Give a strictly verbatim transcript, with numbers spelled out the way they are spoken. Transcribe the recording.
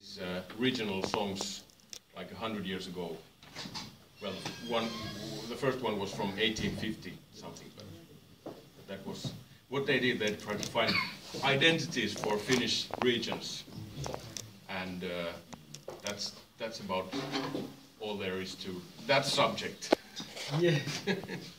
these uh, regional songs like a hundred years ago. Well, one, the first one was from eighteen fifty something, but that was what they did. They tried to find identities for Finnish regions, and uh, that's that's about all there is to that subject. Yeah.